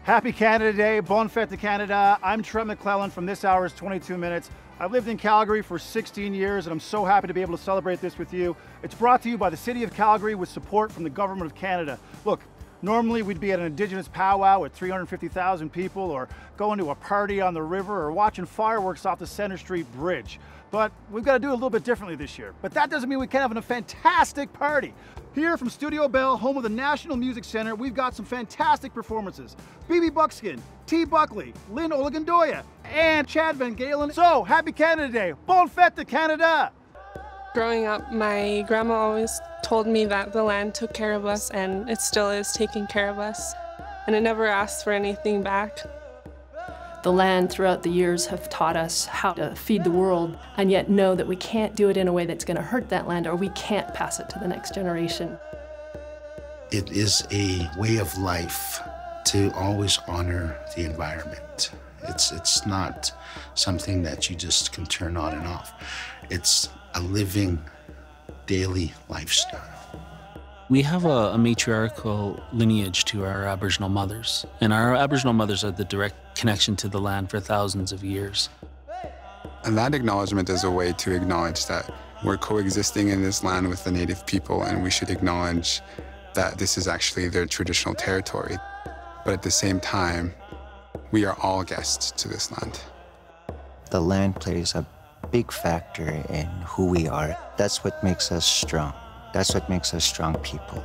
Happy Canada Day, Bonne Fête de Canada. I'm Trent McClellan from this hour's 22 Minutes. I've lived in Calgary for 16 years and I'm so happy to be able to celebrate this with you. It's brought to you by the City of Calgary with support from the Government of Canada. Look, normally we'd be at an Indigenous powwow with 350,000 people or going to a party on the river or watching fireworks off the Center Street Bridge. But we've got to do it a little bit differently this year. But that doesn't mean we can't have a fantastic party. Here from Studio Bell, home of the National Music Center, we've got some fantastic performances. Bebe Buckskin, Buckley, Lynn Olagundoye, and VanGaalen. So, happy Canada Day. Bonne Fête de Canada! Growing up, my grandma always told me that the land took care of us, and it still is taking care of us. And it never asked for anything back. The land throughout the years have taught us how to feed the world, and yet know that we can't do it in a way that's going to hurt that land, or we can't pass it to the next generation. It is a way of life to always honor the environment. It's not something that you just can turn on and off. It's a living, daily lifestyle. We have a matriarchal lineage to our Aboriginal mothers, and our Aboriginal mothers are the direct connection to the land for thousands of years. And that acknowledgement is a way to acknowledge that we're coexisting in this land with the native people, and we should acknowledge that this is actually their traditional territory. But at the same time, we are all guests to this land. The land plays a big factor in who we are. That's what makes us strong. That's what makes us strong people.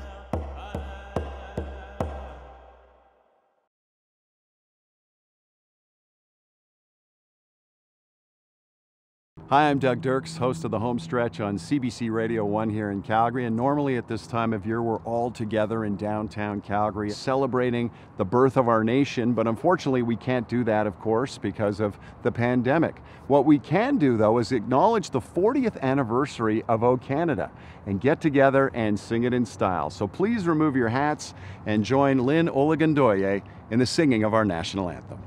Hi, I'm Doug Dirks, host of The Home Stretch on CBC Radio 1 here in Calgary. And normally at this time of year, we're all together in downtown Calgary celebrating the birth of our nation. But unfortunately, we can't do that, of course, because of the pandemic. What we can do, though, is acknowledge the 40th anniversary of O Canada and get together and sing it in style. So please remove your hats and join Lynn Olagundoye in the singing of our national anthem.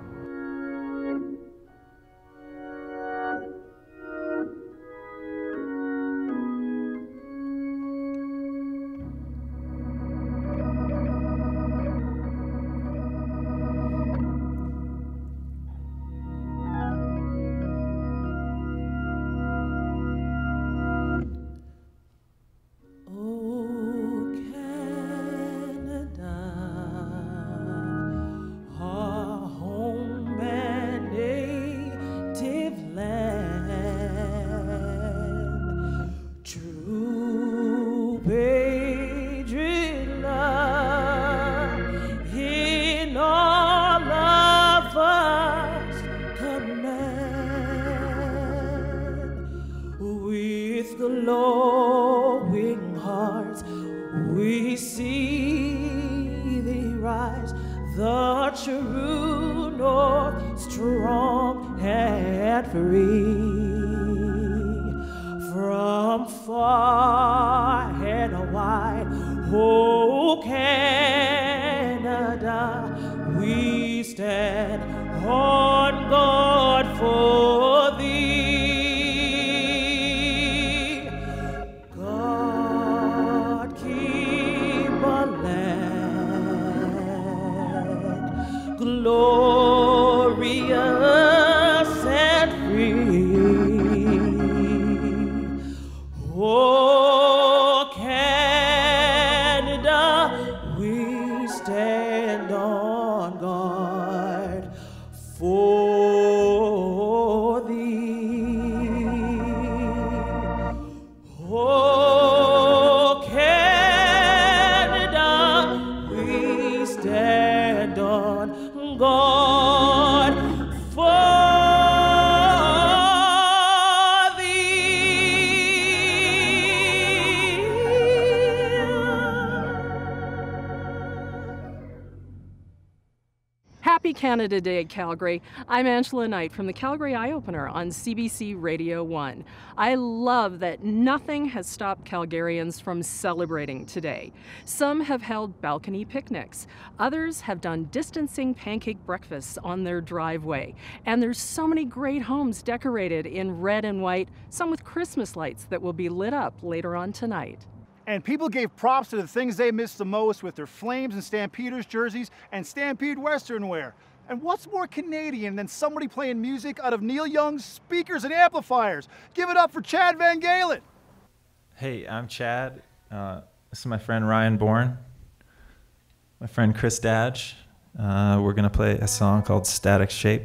Glowing hearts, we see thee rise, the true north, strong and free. From far and wide, oh Canada, we stand on guard for thee. Glorious and free. Oh, Canada, we stand on guard for thee. Oh, Canada, we stand on God for thee. Happy Canada Day, Calgary. I'm Angela Knight from the Calgary Eye Opener on CBC Radio 1. I love that nothing has stopped Calgarians from celebrating today. Some have held balcony picnics. Others have done distancing pancake breakfasts on their driveway. And there's so many great homes decorated in red and white, some with Christmas lights that will be lit up later on tonight. And people gave props to the things they missed the most with their Flames and Stampeders jerseys and Stampede Western wear. And what's more Canadian than somebody playing music out of Neil Young's speakers and amplifiers? Give it up for Chad VanGaalen. Hey, I'm Chad. This is my friend Ryan Bourne, my friend Chris Dadge. We're gonna play a song called Static Shape.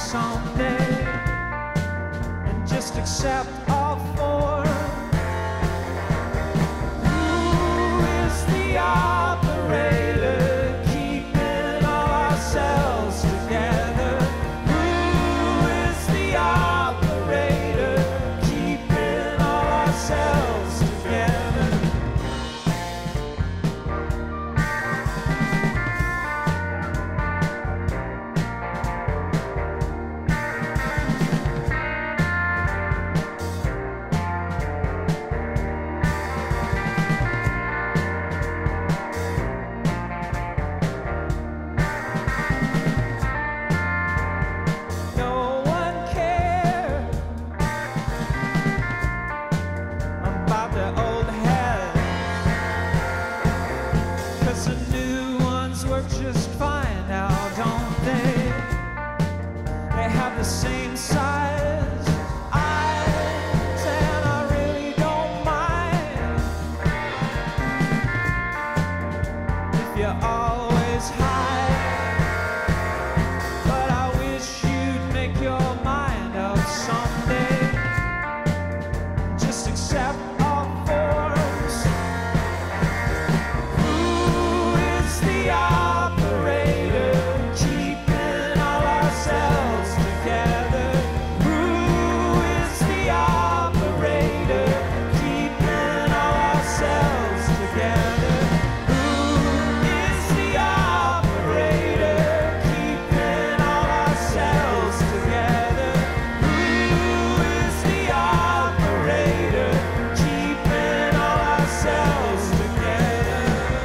Accept all form accept all forms. Who is the operator keeping all ourselves together? Who is the operator keeping all ourselves together? Who is the operator keeping all ourselves together? Who is the operator keeping all ourselves together?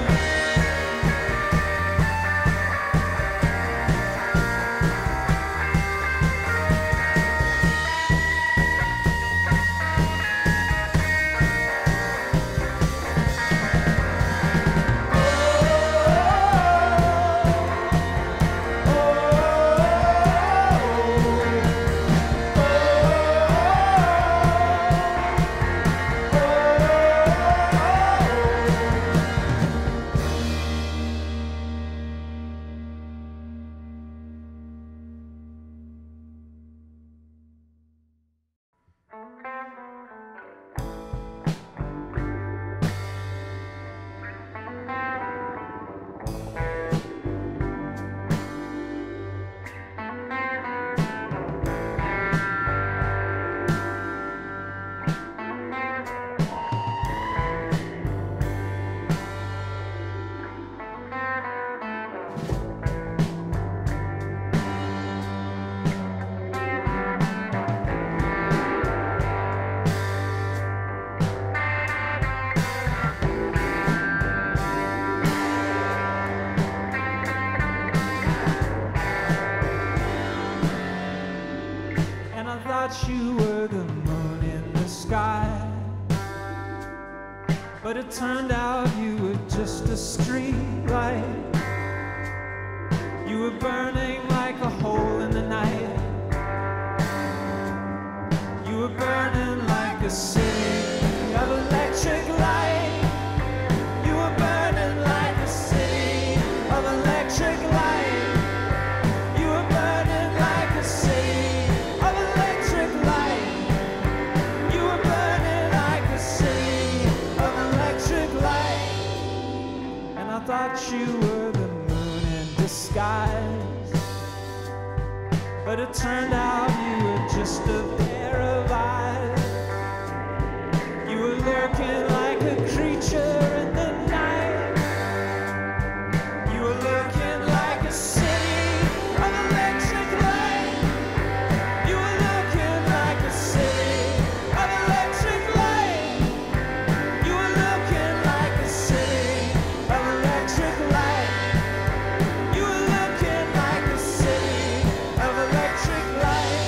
And I thought you were the moon in the sky, but it turned out you were just a street light. You were burning like a hole in the night. You were burning like a city of electric light. You were burning like a city of electric light. You were burning like a city of electric light. You were burning like a city of electric light. And I thought you were the moon in disguise, but it turned out you were just a pair of eyes. You were lurking like a creature in the night. You were looking like a city of electric light. You were looking like a city of electric light. You were looking like a city of electric light. You were looking like a city of electric light.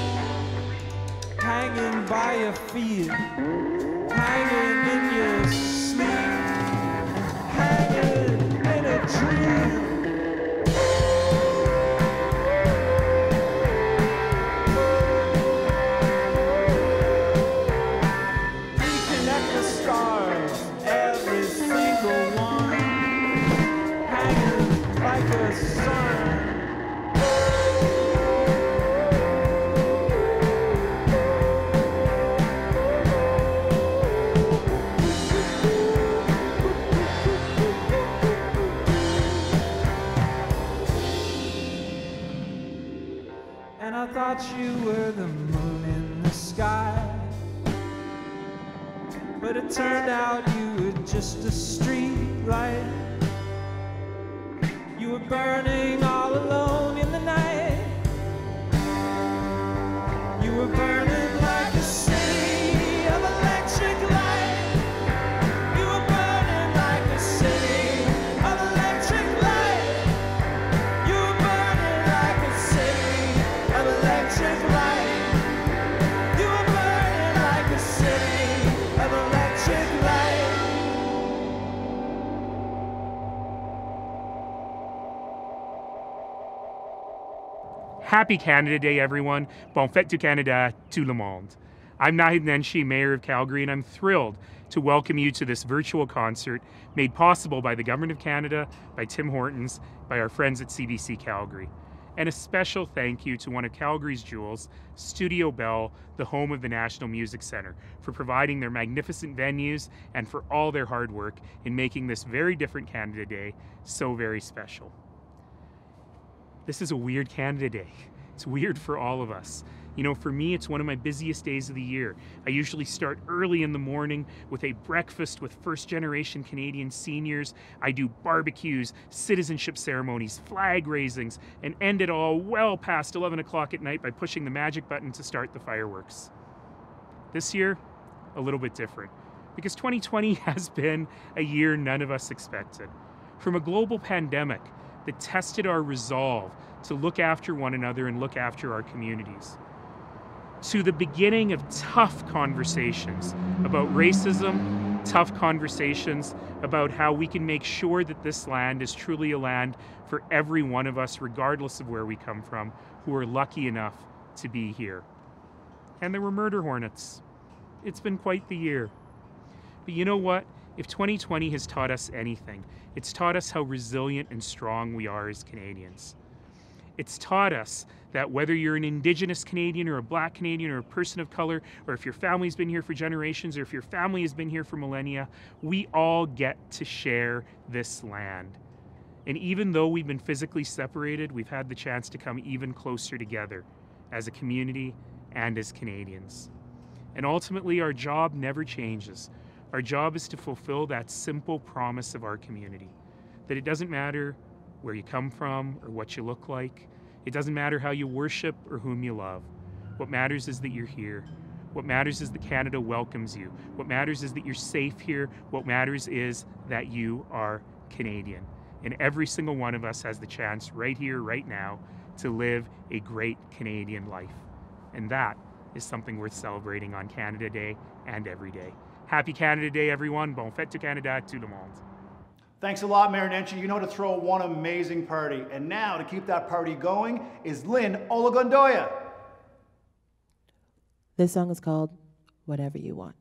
Hanging by your feet, hanging in your sleep, hanging in a dream. Reconnect the stars, every single one, hanging like a sun. And I thought you were the moon in the sky, but it turned out you were just a street light. You were burning all alone in the night. You were burning like a city of electric light. You were burning like a city of electric light. You were burning like a city of electric light. You were burning like a city of electric light. Happy Canada Day, everyone. Bon fête du Canada, tout le monde. I'm Nahid Nenshi, Mayor of Calgary, and I'm thrilled to welcome you to this virtual concert made possible by the Government of Canada, by Tim Hortons, by our friends at CBC Calgary. And a special thank you to one of Calgary's jewels, Studio Bell, the home of the National Music Centre, for providing their magnificent venues and for all their hard work in making this very different Canada Day so very special. This is a weird Canada Day. It's weird for all of us. You know, for me, it's one of my busiest days of the year. I usually start early in the morning with a breakfast with first-generation Canadian seniors. I do barbecues, citizenship ceremonies, flag raisings, and end it all well past 11 o'clock at night by pushing the magic button to start the fireworks. This year, a little bit different, because 2020 has been a year none of us expected. From a global pandemic that tested our resolve to look after one another and look after our communities, to the beginning of tough conversations about racism, tough conversations about how we can make sure that this land is truly a land for every one of us, regardless of where we come from, who are lucky enough to be here. And there were murder hornets. It's been quite the year. But you know what? If 2020 has taught us anything, it's taught us how resilient and strong we are as Canadians. It's taught us that whether you're an Indigenous Canadian or a Black Canadian or a person of color, or if your family's been here for generations, or if your family has been here for millennia, we all get to share this land. And even though we've been physically separated, we've had the chance to come even closer together as a community and as Canadians. And ultimately, our job never changes. Our job is to fulfill that simple promise of our community, that it doesn't matter where you come from or what you look like. It doesn't matter how you worship or whom you love. What matters is that you're here. What matters is that Canada welcomes you. What matters is that you're safe here. What matters is that you are Canadian. And every single one of us has the chance right here, right now, to live a great Canadian life. And that is something worth celebrating on Canada Day and every day. Happy Canada Day, everyone. Bon fête du Canada, tout le monde. Thanks a lot, Mayor Nenshi. You know how to throw one amazing party. And now, to keep that party going, is Lynn Olagundoye. This song is called Whatever You Want.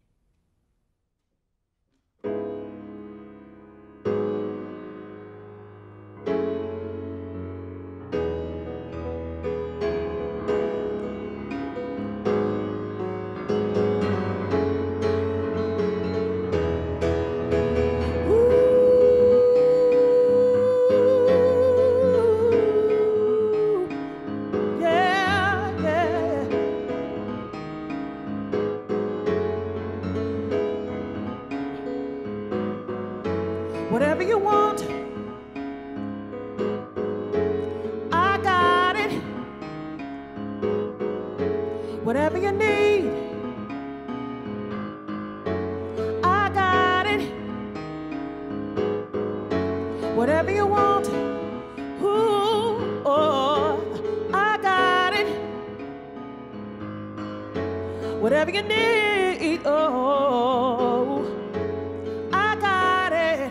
Whatever you want, I got it. Whatever you need, I got it. Whatever you want, ooh, oh, I got it. Whatever you need, oh, I got it.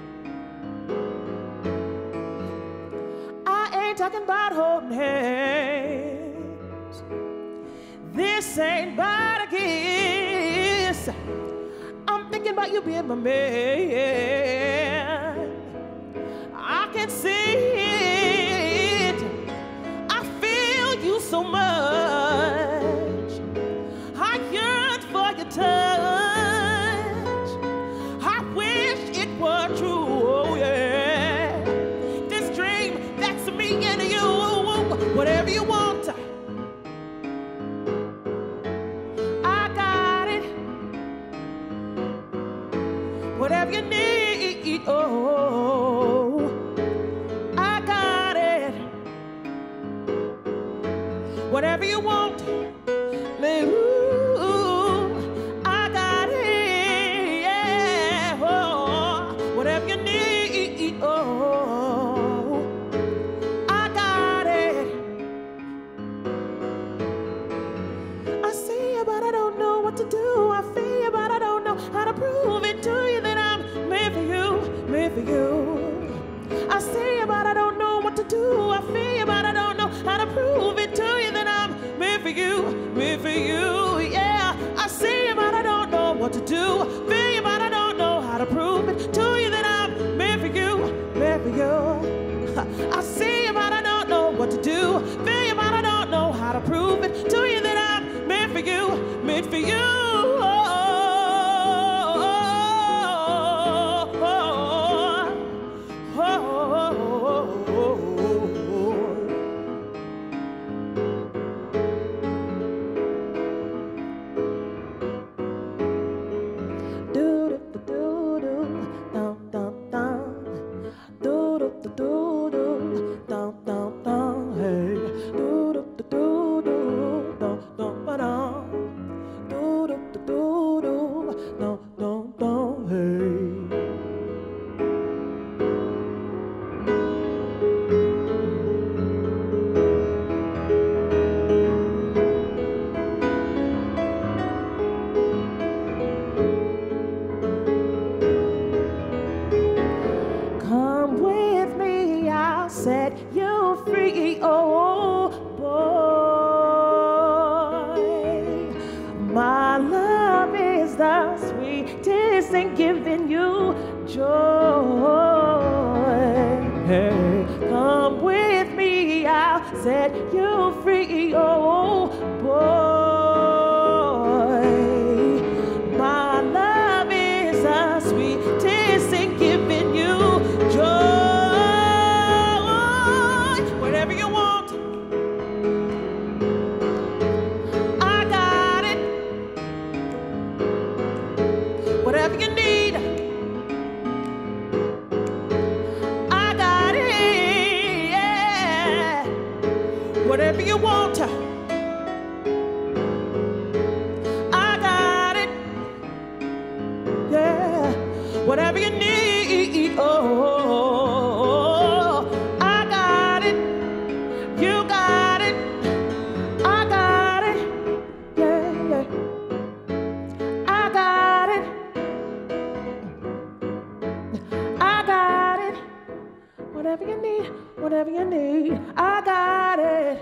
Talking about holding hands. This ain't about a kiss. I'm thinking about you being my man. I can see it. I feel you so much. I yearn for your touch. I wish it were true. Oh, yeah. This dream that's me and you. Whatever you want, I got it. Whatever you need, oh, I got it. Whatever you want, ooh, I got it. Yeah, oh, whatever you need, oh, I got it. I see you, but I don't know what to do. I feel you, but I don't know how to prove it to you that I'm meant for you, meant for you. I see you, but I don't know what to do. I feel you, but I don't know how to prove it to you that I'm meant for you, meant for you. Yeah, I see you, but I don't know what to do. Feel you, but I don't know how to prove it to you that I'm meant for you, meant for you. I see you, but I don't know what to no, hey. Come with me, I'll set you free, oh boy. My love is the sweetest and giving you joy. Hey, come with me, I'll set you free, oh boy. My love is the sweetest and giving you joy. Whatever you want, I got it. Whatever you need, I got it. Yeah. Whatever you want, I got it. Yeah. Whatever you need, oh, I got it. You got it. I got it. Yeah, yeah. I got it. I got it. Whatever you need, I got it.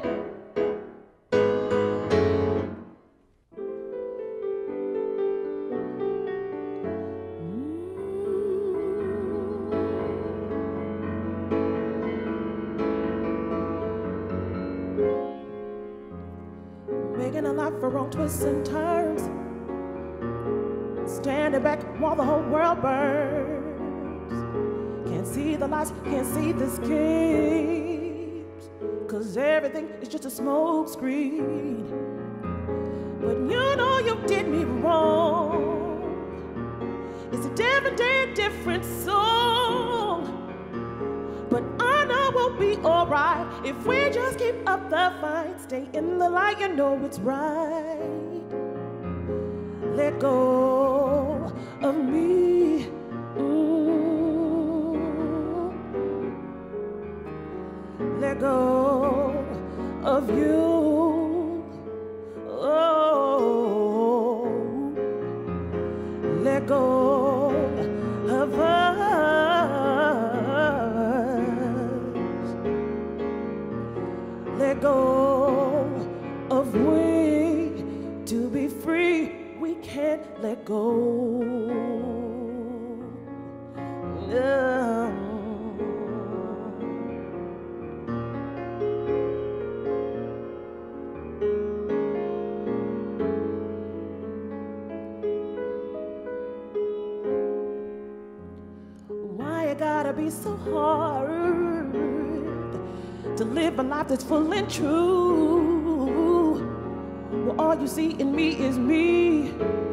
Making a life for wrong twists and turns, standing back while the whole world burns. Can't see the lights, can't see the escapes, 'cause everything is just a smoke screen. But you know you did me wrong. It's a different day, different song. But I know we'll be alright if we just keep up the fight. Stay in the light, you know it's right. Let go of me. Let go of you. Oh, let go of us. Let go of we. To be free, we can't let go. No. Why it gotta be so hard to live a life that's full and true? Well, all you see in me is me,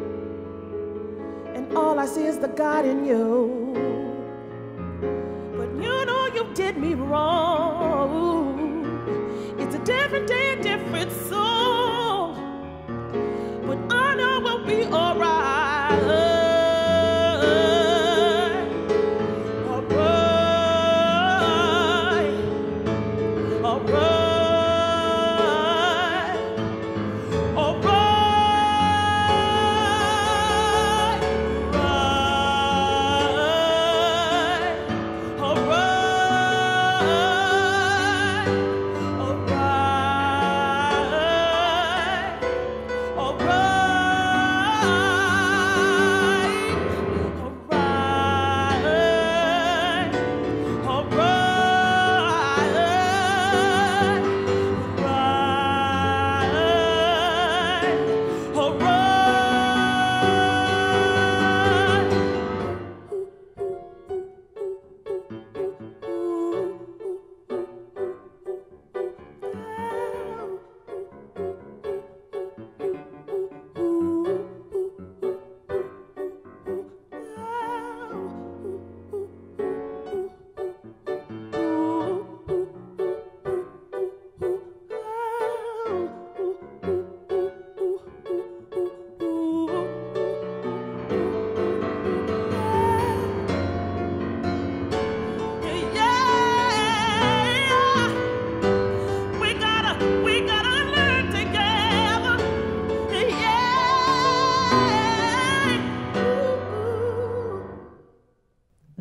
and all I see is the God in you. But you know you did me wrong. It's a different day, a different song. But I know we'll be alright.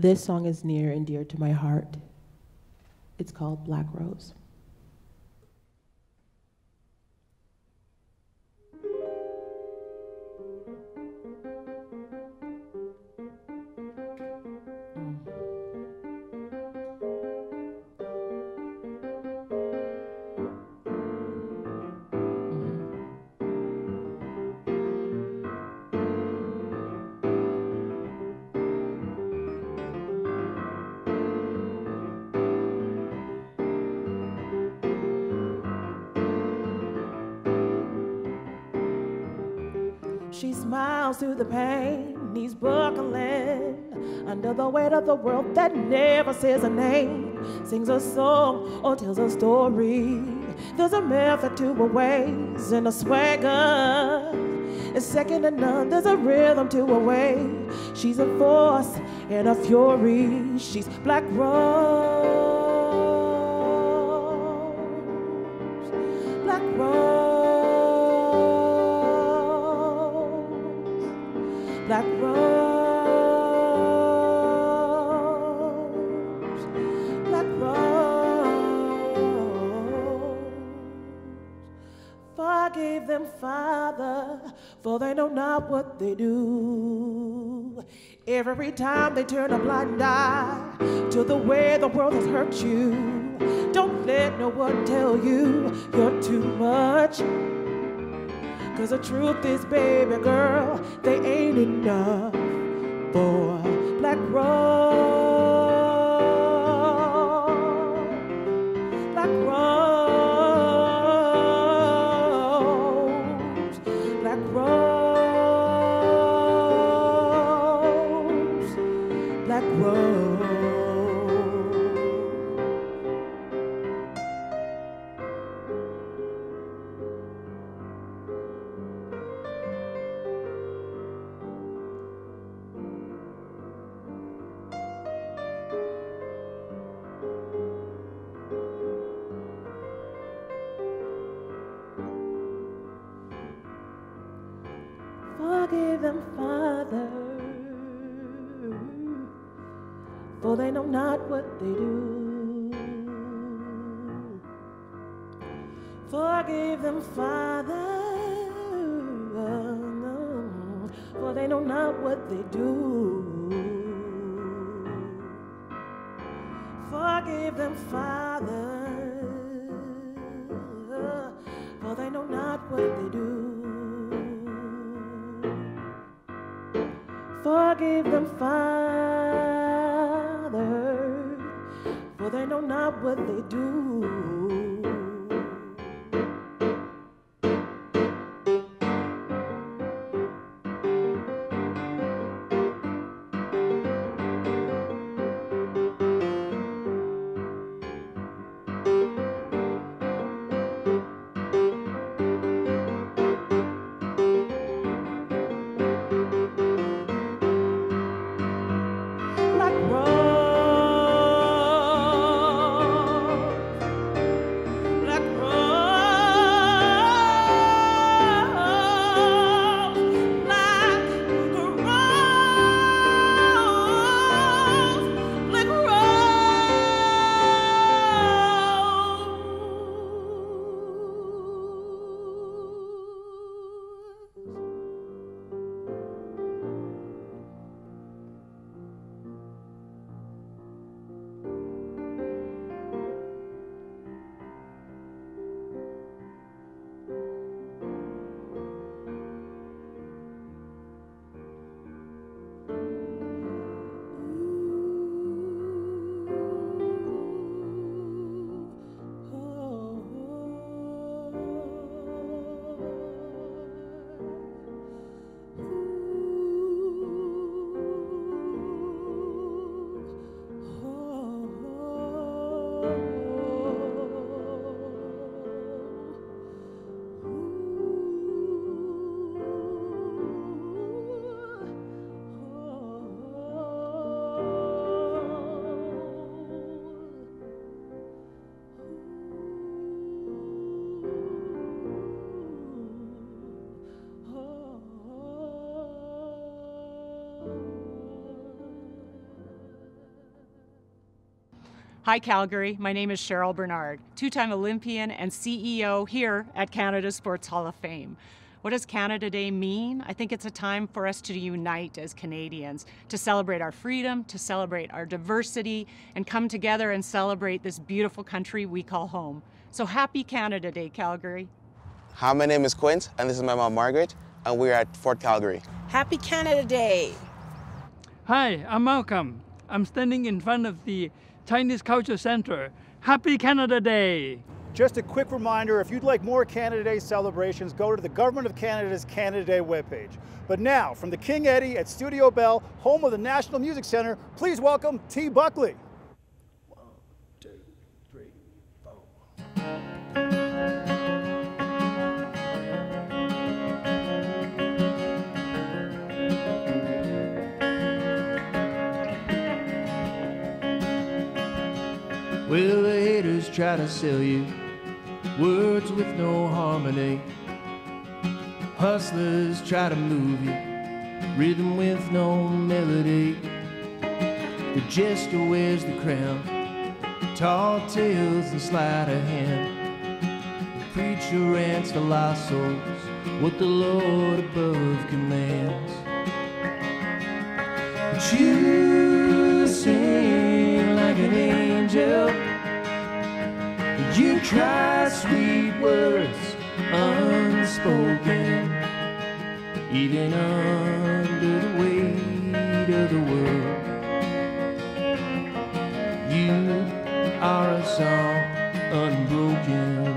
This song is near and dear to my heart. It's called Black Rose. She smiles through the pain, knees buckling under the weight of the world that never says a name. Sings a song or tells a story. There's a method to her ways and a swagger. It's second to none. There's a rhythm to her way. She's a force and a fury. She's Black Rose, Black Rose. Black Rose, Black Rose. Forgive them, Father, for they know not what they do. Every time they turn a blind eye to the way the world has hurt you. Don't let no one tell you you're too much. 'Cause the truth is, baby girl, they ain't enough for Black Rose, Black Rose, Black Rose, Black Rose. Forgive them, Father, for they know not what they do. Forgive them, Father, for they know not what they do. Forgive them, Father, for they know not what they do. Forgive them, Father, for they know not what they do. Black Rose, Hi Calgary, my name is Cheryl Bernard, two-time Olympian and CEO here at Canada Sports Hall of Fame. What does Canada Day mean? I think it's a time for us to unite as Canadians, to celebrate our freedom, to celebrate our diversity, and come together and celebrate this beautiful country we call home. So happy Canada Day, Calgary. Hi, my name is Quint, and this is my mom, Margaret, and we're at Fort Calgary. Happy Canada Day. Hi, I'm Malcolm. I'm standing in front of the Chinese Culture Center. Happy Canada Day. Just a quick reminder, if you'd like more Canada Day celebrations, go to the Government of Canada's Canada Day webpage. But now, from the King Eddie at Studio Bell, home of the National Music Center, please welcome T. Buckley. 1, 2, 3, 4. Well, the haters try to sell you words with no harmony. Hustlers try to move you, rhythm with no melody. The jester wears the crown, tall tales and sleight of hand. The preacher rants to lost souls what the Lord above commands. But you sing like an angel, you cry sweet words unspoken, even under the weight of the world. You are a song unbroken.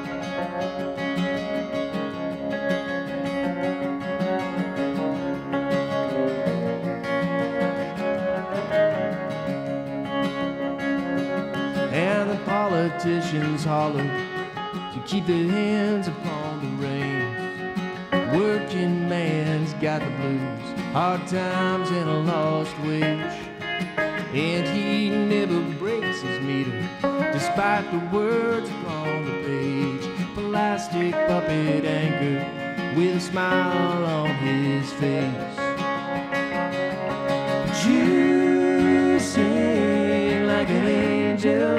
And the politicians holler to keep their hands upon the reins. Working man's got the blues, hard times and a lost wage. And he never breaks his meter, despite the words upon the page. Plastic puppet anchor with a smile on his face. But you sing like an angel,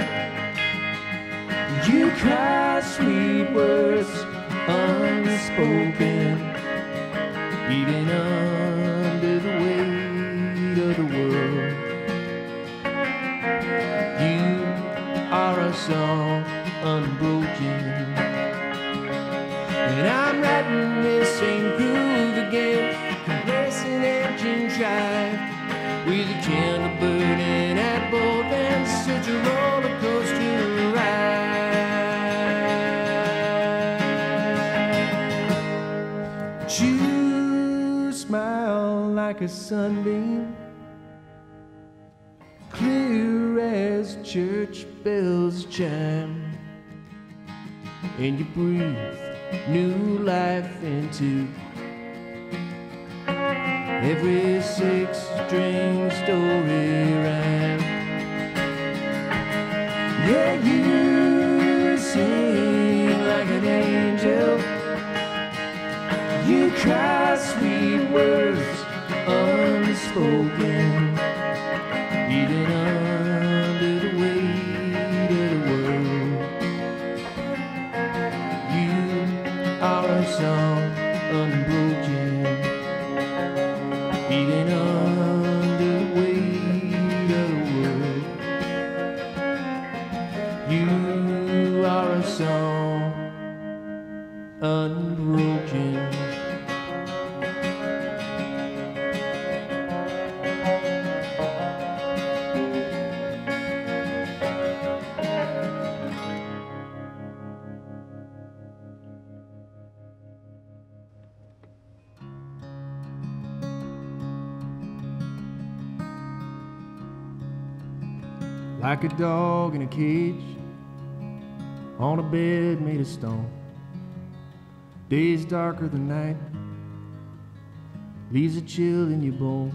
you cry sweet words unspoken, even under the weight of the world. You are a song unbroken. And I'm writing this same groove again, compressing engine drive, with a candle burning at both ends, such a roller coaster ride. You smile like a sunbeam, clear as church bells chime, and you breathe new life into every six-string story rhyme. Yeah, you sing like an angel, you cry sweet words unspoken, even under the weight of the world. You are a song unbroken, even under the weight of the world. You are a song unbroken. Like a dog in a cage, on a bed made of stone. Days darker than night, leaves a chill in your bones.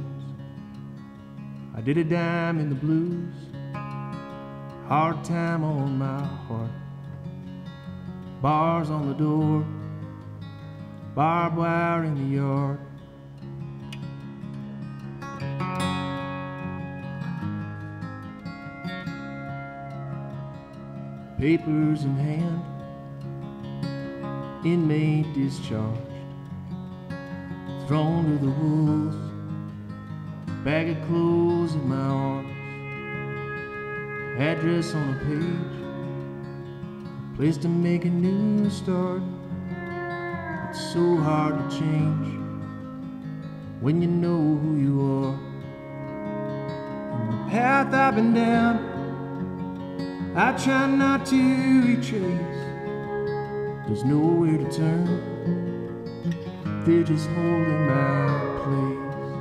I did a dime in the blues, hard time on my heart. Bars on the door, barbed wire in the yard. papers in hand, inmate discharged, thrown to the wolves, bag of clothes in my arms, address on a page, a place to make a new start. It's so hard to change when you know who you are. And the path I've been down, I try not to retrace. There's nowhere to turn, they're just holding my place.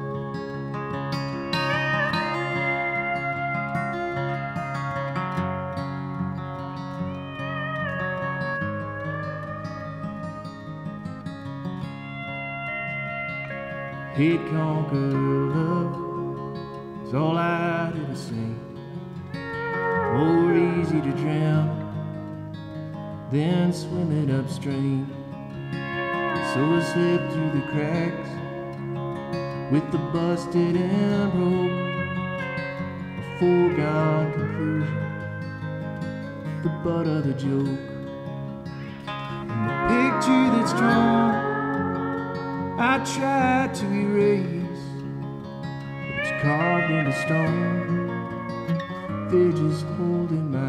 Hate conquer love is all I did to sing. More easy to drown than swim it upstream. So I slipped through the cracks with the busted and broke, a foregone conclusion, the butt of the joke. And the picture that's drawn I tried to erase, but it's carved into stone. They're just holding my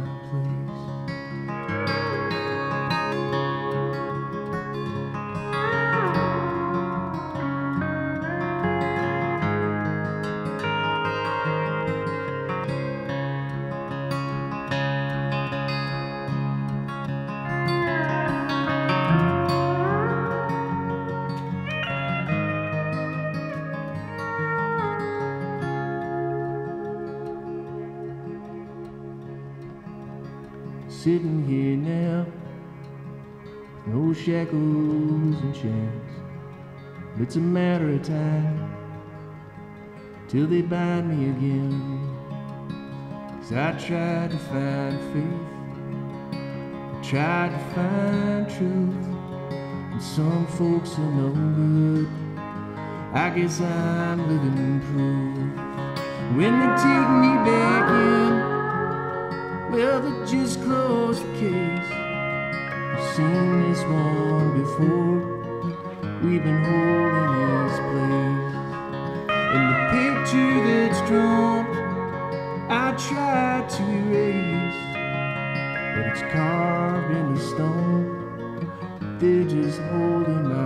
sitting here now, no shackles and chains. It's a matter of time till they bind me again. 'Cause I tried to find faith, I tried to find truth, and some folks are no good. I guess I'm living proof. When they take me back in, well, they just closed the case. I've seen this one before, we've been holding his place. And the picture that's drawn, I tried to erase, but it's carved into stone. They're just holding my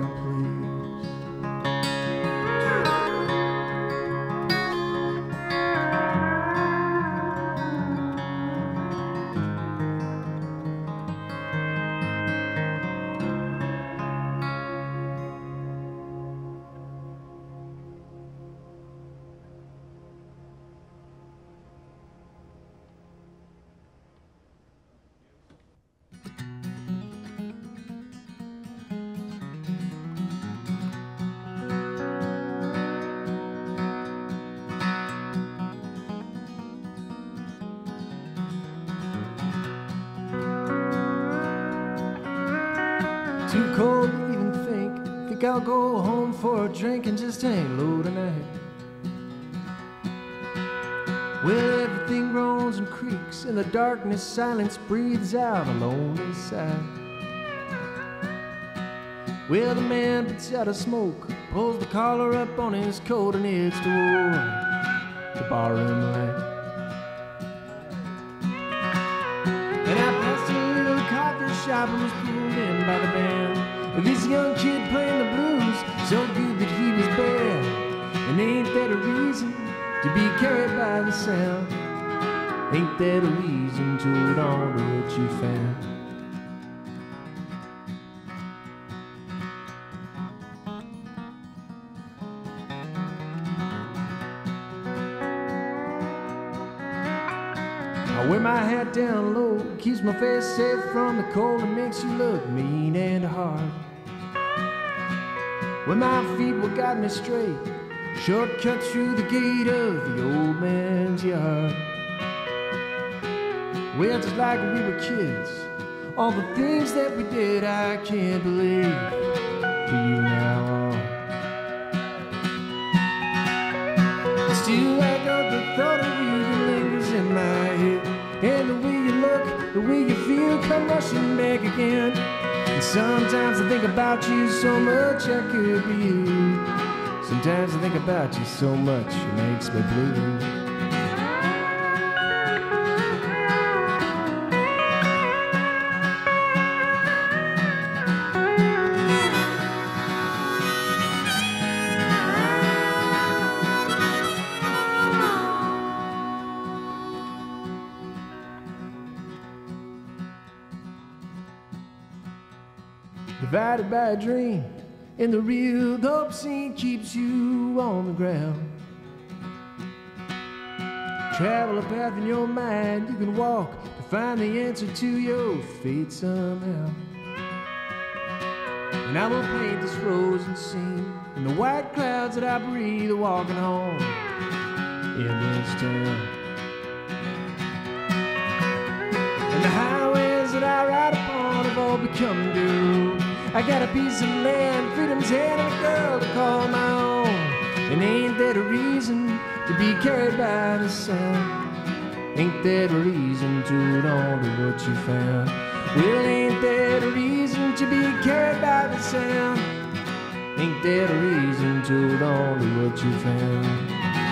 too cold to even think I'll go home for a drink and just hang low tonight. Well, everything groans and creaks, in the darkness silence breathes out a lonely sigh. Well, the man puts out a smoke, pulls the collar up on his coat, and it's toward the barroom light. And I passed a little coffee shop and was pulled in by the band. This young kid playing the blues, so good that he was bad. And ain't that a reason to be carried by the sound? Ain't that a reason to hold on to what you found? I wear my hat down low, keeps my face safe from the cold and makes you look mean and hard. When my feet will guide me straight, shortcut through the gate of the old man's yard. Well, just like we were kids, all the things that we did, I can't believe to you now are. Still, I got the thought of you that lingers in my head, and the way you look, the way you feel come rushing back again. And sometimes I think about you so much I could be you. Sometimes I think about you so much it makes me blue. Divided by a dream, and the real dope scene keeps you on the ground. Travel a path in your mind you can walk to find the answer to your fate somehow. And I will paint this frozen scene in the white clouds that I breathe walking home in this town. And the highways that I ride upon have all become new. I got a piece of land, freedom's hand, and a girl to call my own. And ain't that a reason to be carried by the sound? Ain't that a reason to hold on to what you found? Well, ain't that a reason to be carried by the sound? Ain't that a reason to hold on to what you found?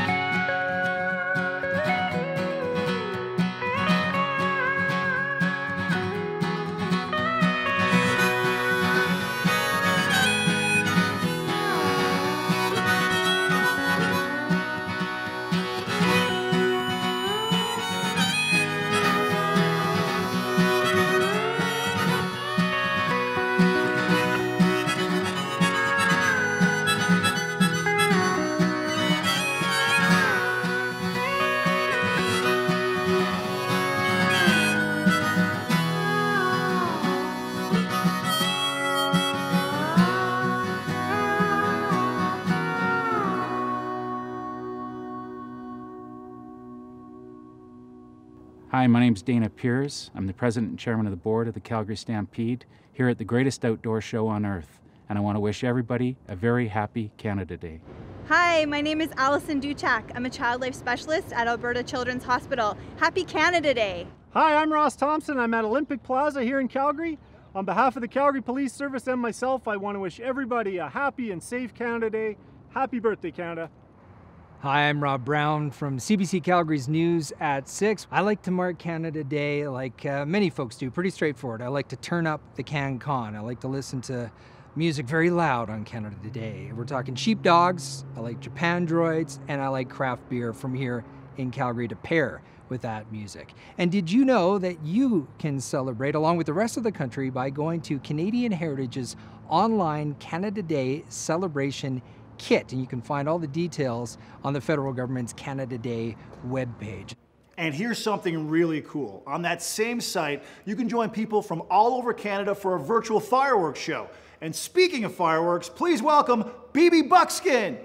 Hi, my name's Dana Piers. I'm the president and chairman of the board of the Calgary Stampede here at the greatest outdoor show on earth. And I want to wish everybody a very happy Canada Day. Hi, my name is Allison Duchak. I'm a child life specialist at Alberta Children's Hospital. Happy Canada Day. Hi, I'm Ross Thompson. I'm at Olympic Plaza here in Calgary. On behalf of the Calgary Police Service and myself, I want to wish everybody a happy and safe Canada Day. Happy birthday, Canada. Hi, I'm Rob Brown from CBC Calgary's News at 6. I like to mark Canada Day like many folks do, pretty straightforward. I like to turn up the CanCon. I like to listen to music very loud on Canada Day. We're talking sheepdogs, I like Japan droids, and I like craft beer from here in Calgary to pair with that music. And did you know that you can celebrate along with the rest of the country by going to Canadian Heritage's online Canada Day celebration kit, and you can find all the details on the federal government's Canada Day webpage. And here's something really cool. On that same site, you can join people from all over Canada for a virtual fireworks show. And speaking of fireworks, please welcome Bebe Buckskin.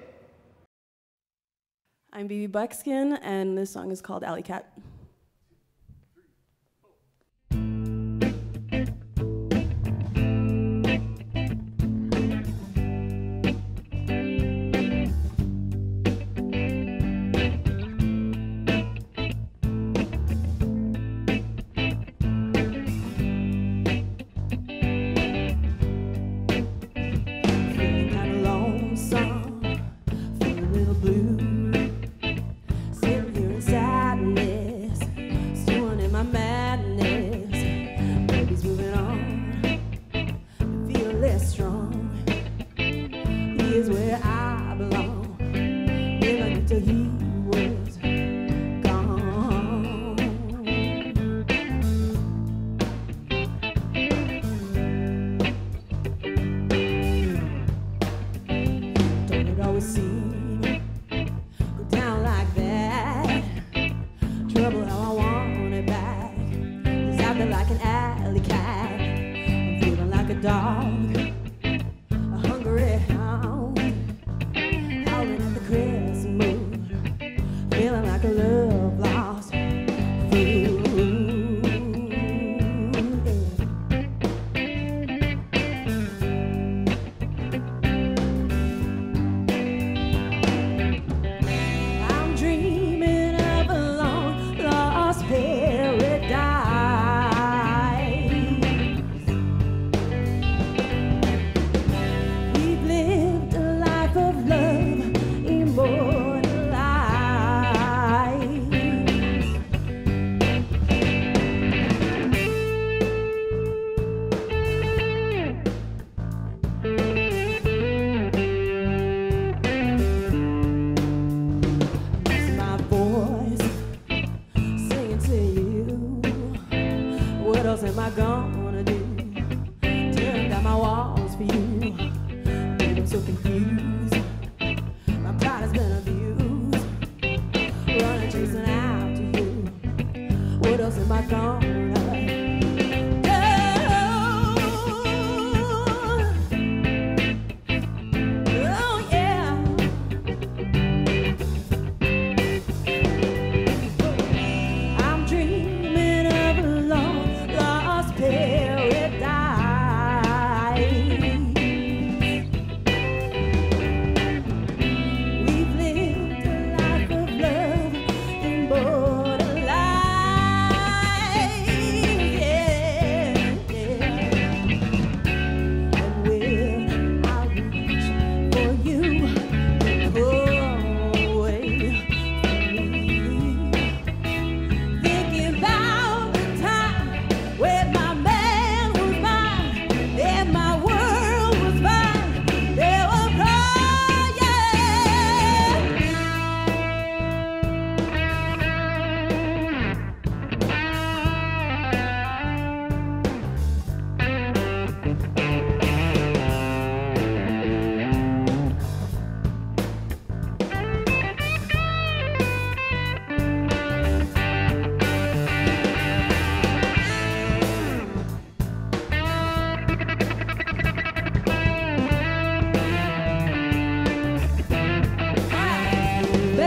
I'm Bebe Buckskin, and this song is called Alley Cat.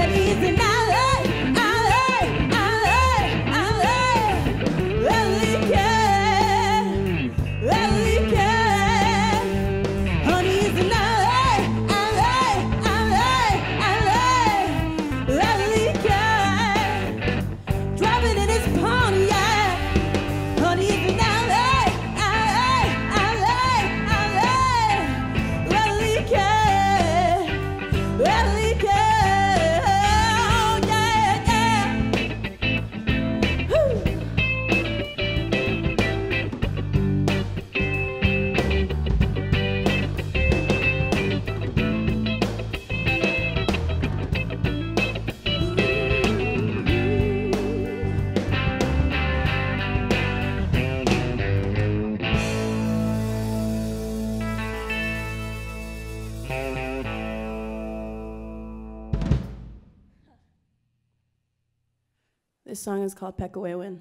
This song is called Peckaway.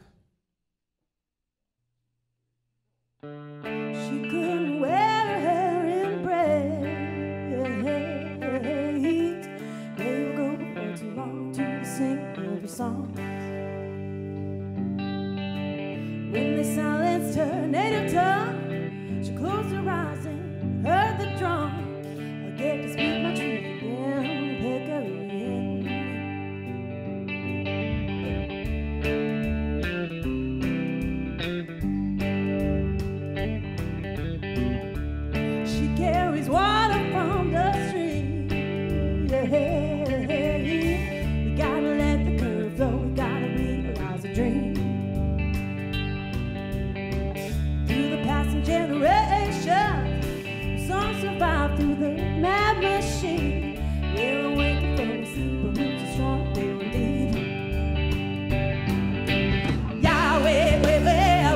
She couldn't wear her hair in braids. They would go before too long to sing every song. When they silenced her native tongue, she closed her eyes and heard the drum. I get to speak my truth again, Peckaway. Carries water from the stream. Yeah. We gotta let the curve flow. We gotta realize a dream. Through the past and generations, songs survive through the mad machine. We're awakened from the sleep, but roots are strong, they will indeed. Yahweh, way, way,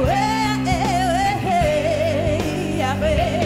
way, Yahweh.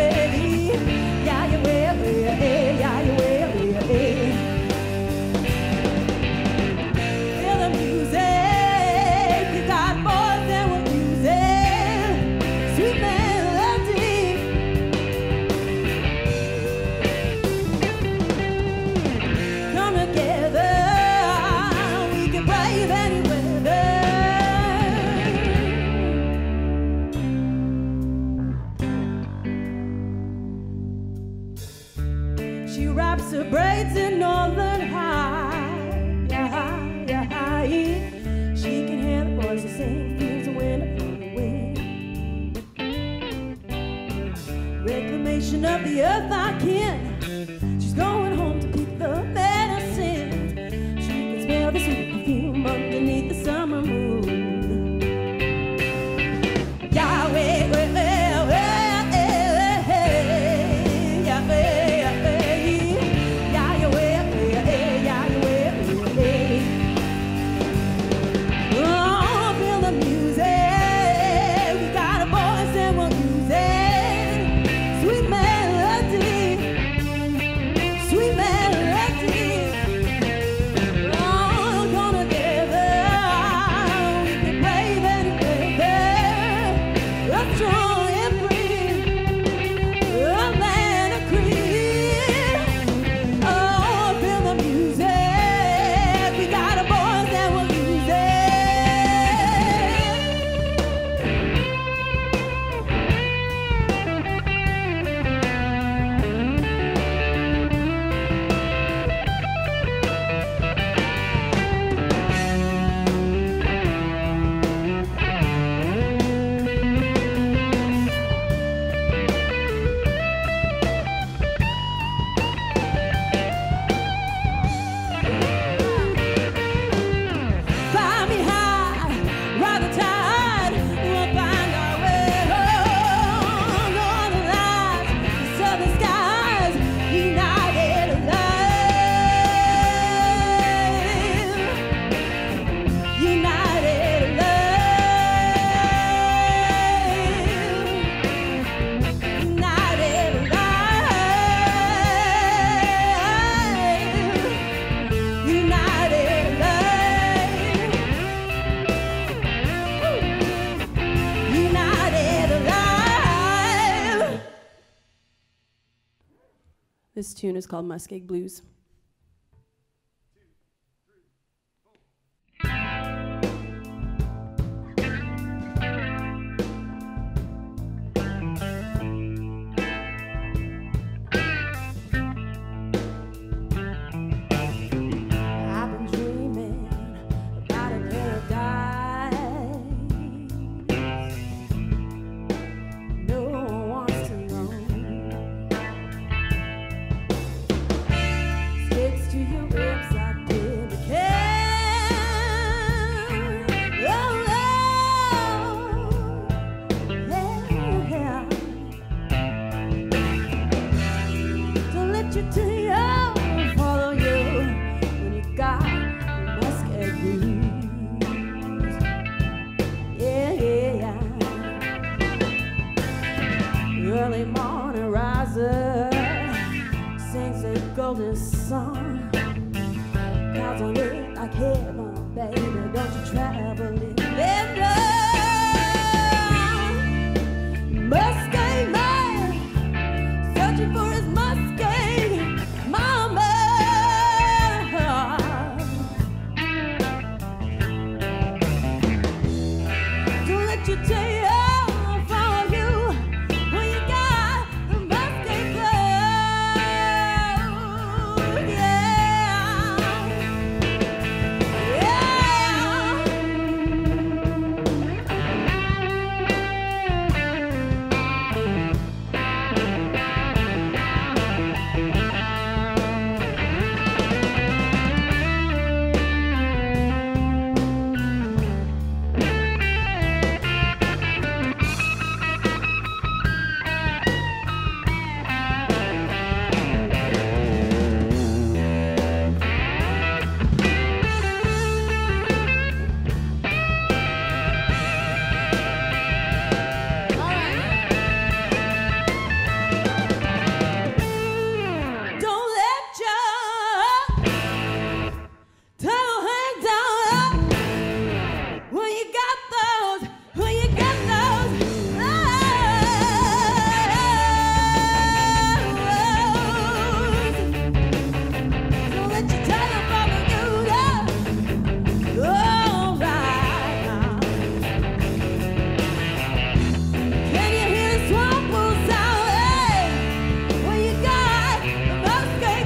She wraps her braids in northern high, yeah. She can hear the voices sing, feels the wind upon the wing. Reclamation of the earth I kin. She's going home to pick the medicine. She can smell the sweet perfume underneath the summer moon. Yahweh, This tune is called Muskeg Blues. like heaven, baby. Don't you travel in London. Mustang man, searching for his Mustang mama. Don't let you take from you when you got the Mustang clothes. Don't let your tail hang down when you got those, when you got those. Don't let your tail bother you down. All right now. Can you hear the swamp pool sound? Hey, when you got the Mustang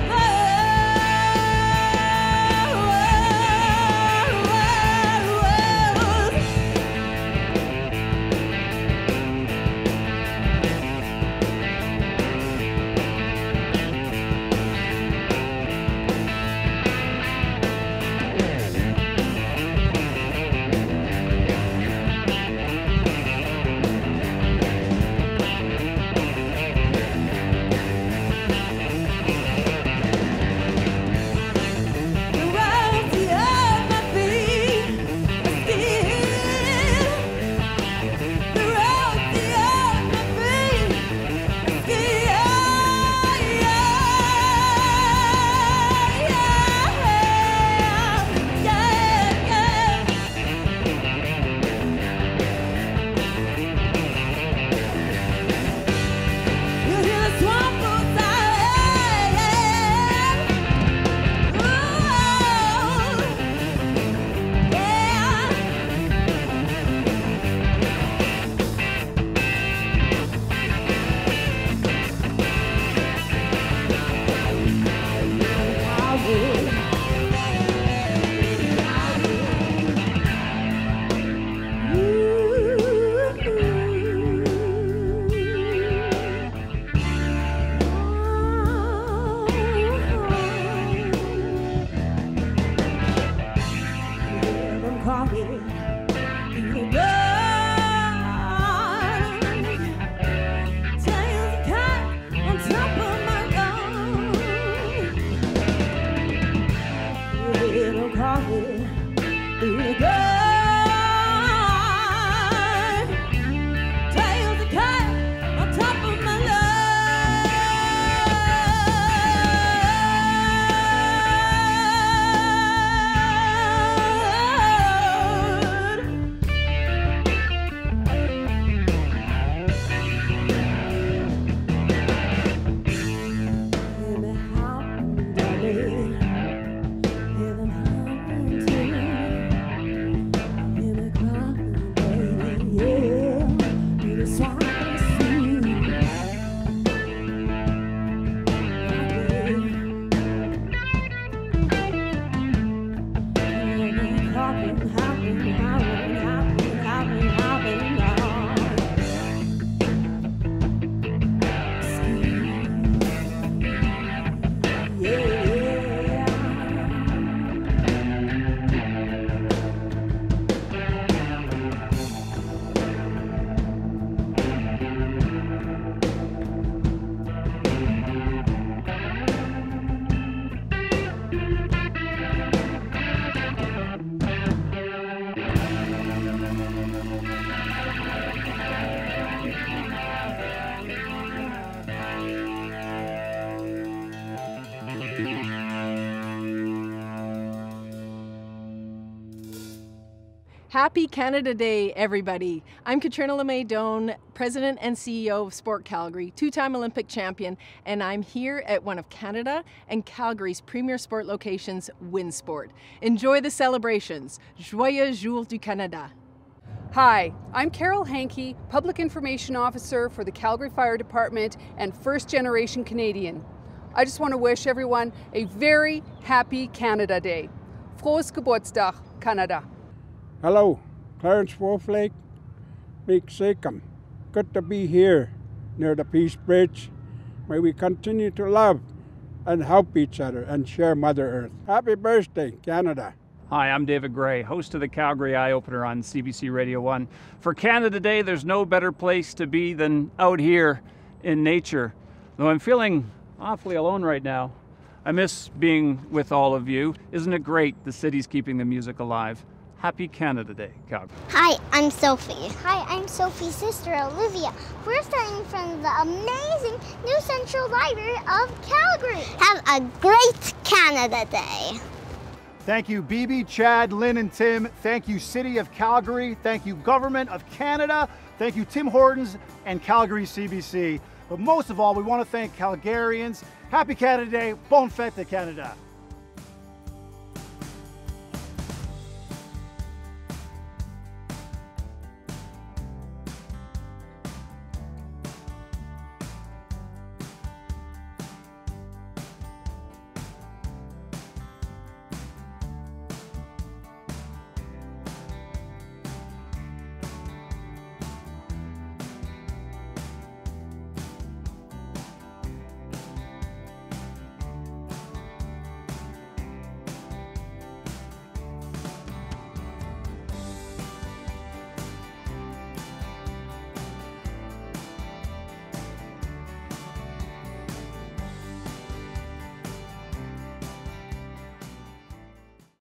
Happy Canada Day, everybody. I'm Katrina LeMay-Doan, President and CEO of Sport Calgary, two-time Olympic champion, and I'm here at one of Canada and Calgary's premier sport locations, WinSport. Enjoy the celebrations. Joyeux Jour du Canada. Hi, I'm Carol Hankey, Public Information Officer for the Calgary Fire Department and first-generation Canadian. I just want to wish everyone a very happy Canada Day. Frohes Geburtstag, Canada. Hello, Clarence Wolflake, Big Seacom. Good to be here near the Peace Bridge. May we continue to love and help each other and share Mother Earth. Happy birthday, Canada. Hi, I'm David Gray, host of the Calgary Eye Opener on CBC Radio 1. For Canada Day, there's no better place to be than out here in nature. Though I'm feeling awfully alone right now, I miss being with all of you. Isn't it great the city's keeping the music alive? Happy Canada Day, Calgary. Hi, I'm Sophie. Hi, I'm Sophie's sister, Olivia. We're starting from the amazing New Central Library of Calgary. Have a great Canada Day. Thank you, Bebe, Chad, Lynn, and Tim. Thank you, City of Calgary. Thank you, Government of Canada. Thank you, Tim Hortons and Calgary CBC. But most of all, we want to thank Calgarians. Happy Canada Day. Bonne fête de Canada.